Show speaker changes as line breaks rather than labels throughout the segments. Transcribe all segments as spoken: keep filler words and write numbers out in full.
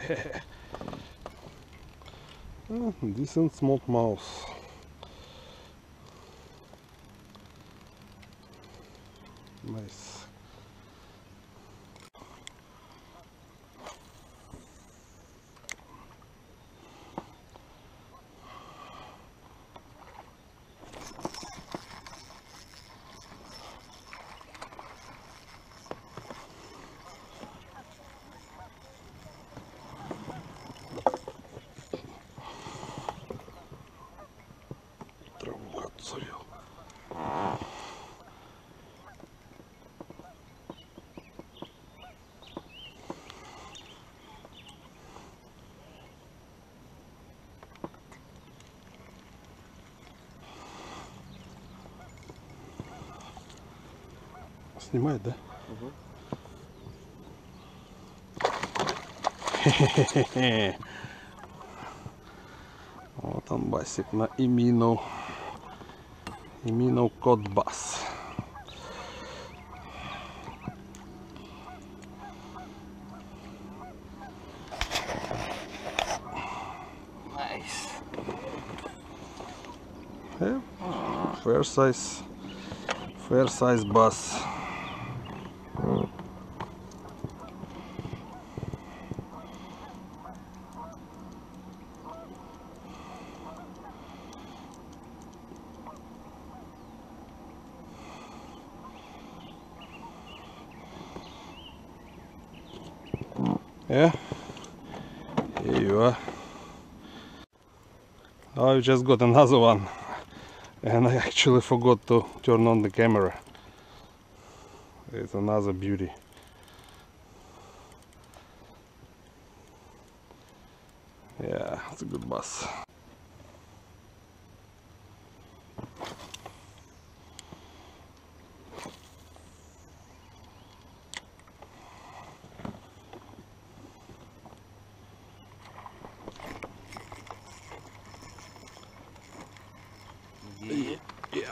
Oh, decent smallmouth. Nice. Траву отсорил. Снимает, да?
Угу.
Хе-хе-хе. Вот он, басик на eMinnow. eMinnow код бас.
Nice.
Yeah. Fair size, fair size bass. Yeah, here you are. I just got another one, and I actually forgot to turn on the camera. It's another beauty. Yeah, it's a good bass.
Yeah.
Yeah.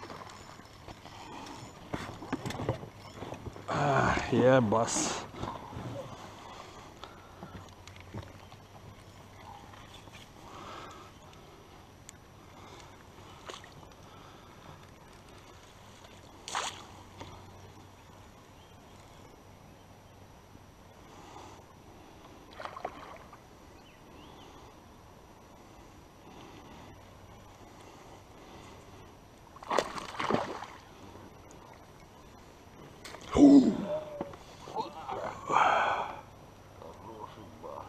Ah, yeah, bass. Ooh.
Хороший бас.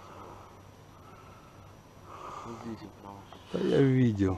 Вот здесь вот прям.
Да я видел.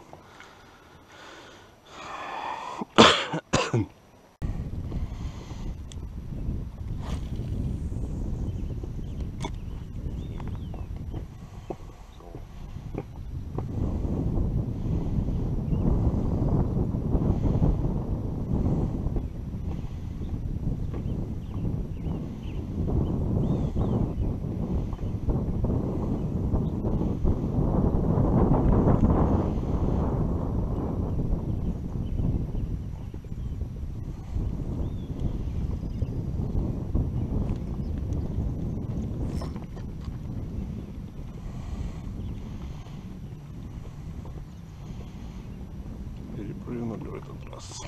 Перепрыгнули в этот раз.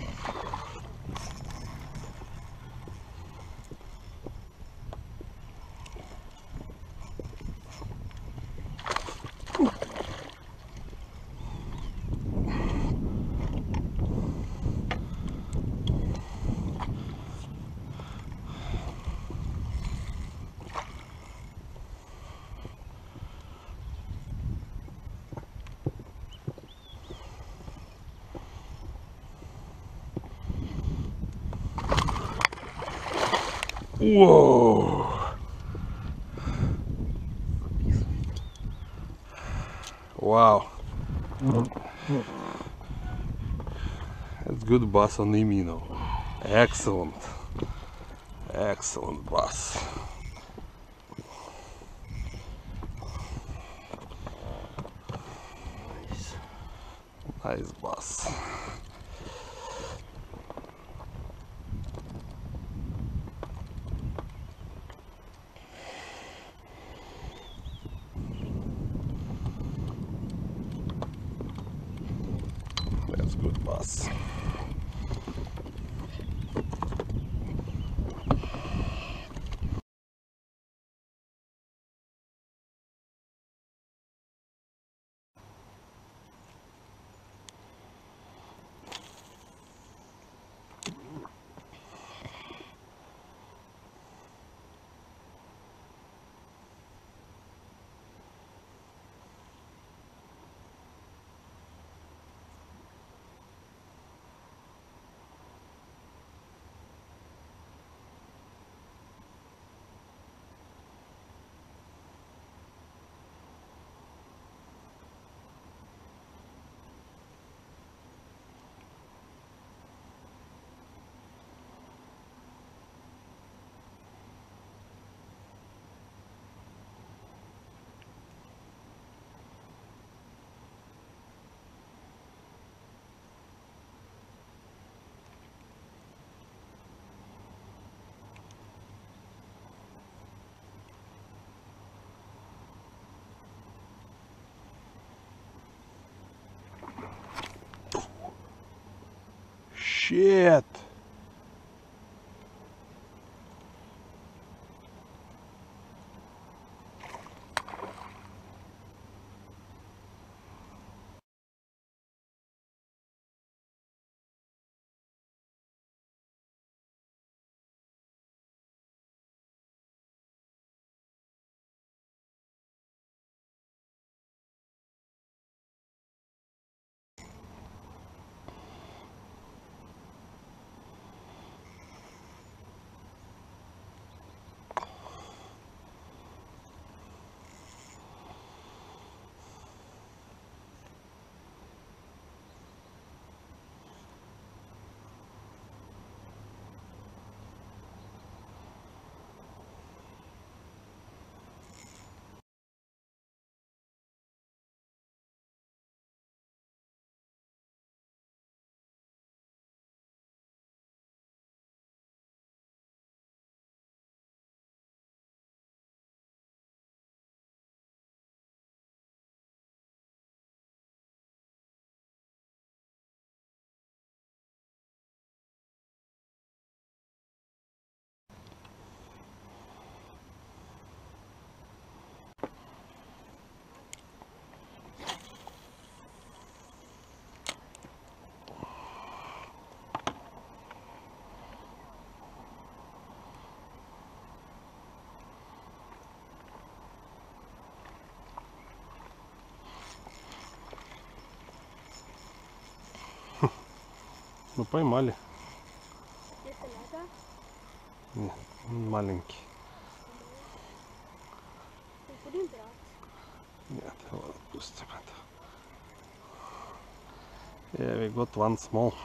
Whoa! Wow, that's good bass on eMinnow. Excellent, excellent bass.
Nice.
Nice bass. bass. Shit! Ну поймали.
Это надо?
Не, маленький.
Мы будем брать.
Нет, его отпустим это. Yeah, we got one small.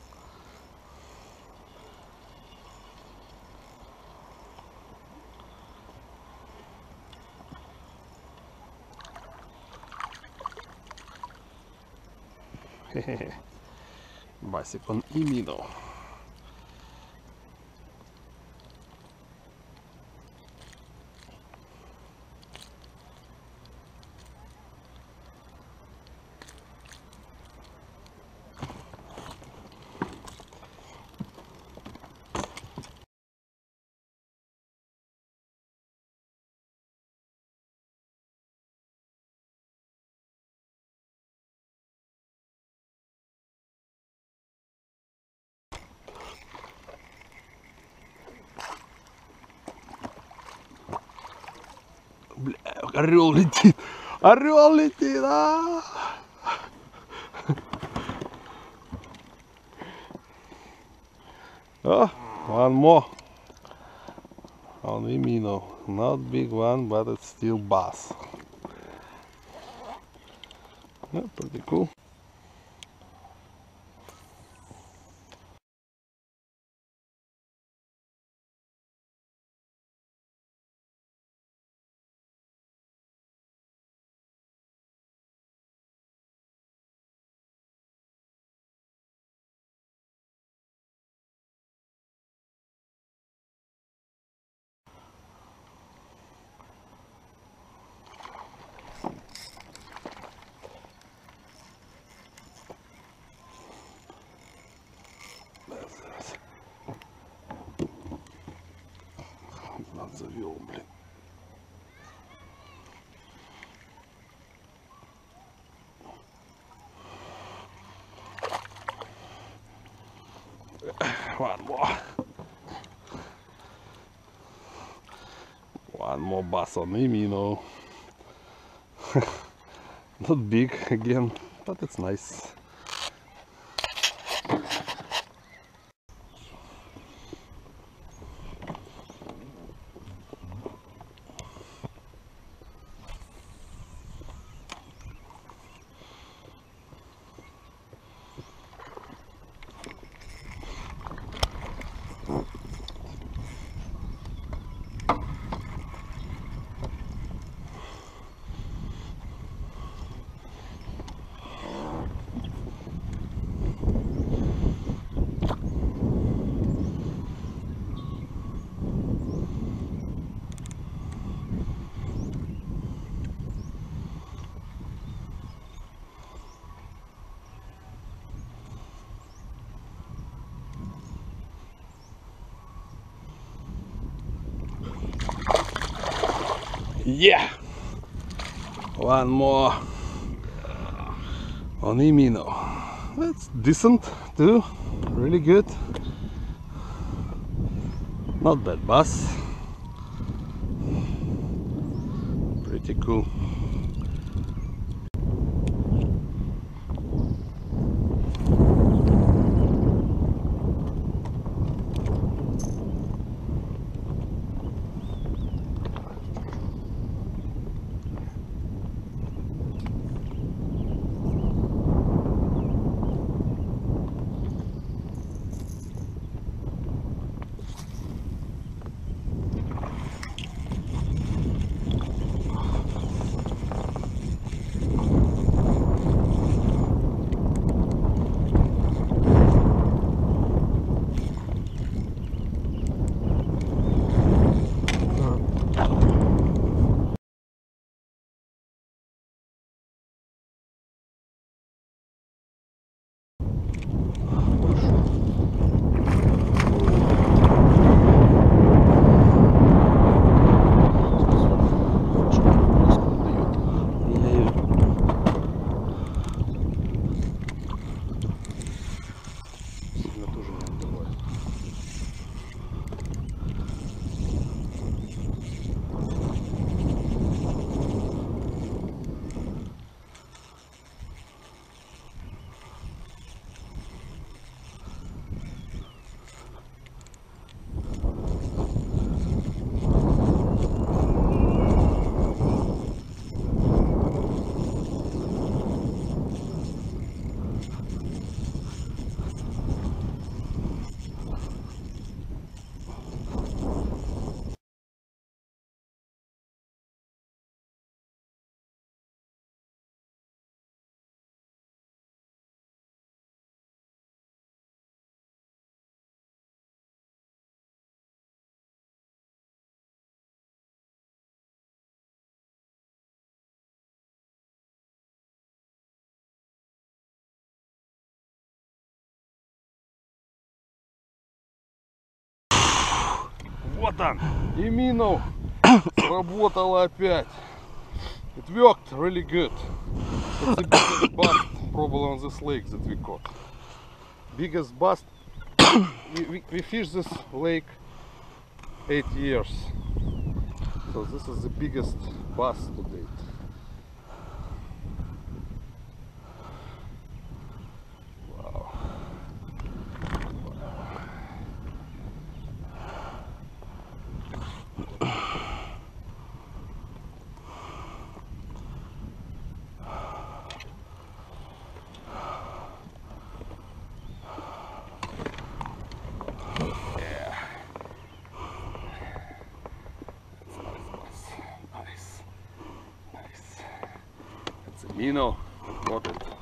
Хе-хе-хе. Басик он eMinnow. Бля, орел летит! Орел летит! А! Oh, one more on eMinnow. Not big one, but it's still bass. Yeah, pretty cool. One more bass on eMinnow. Not big again, but it's nice. Yeah, one more on eMinnow. That's decent too, really good. Not bad bass, pretty cool. Вот он, eMinnow сработала опять. It worked really good. It's the biggest bust probably on this lake that we caught. Biggest bust. we, we, we fished this lake eight years. So this is the biggest bust to date. eMinnow, got it.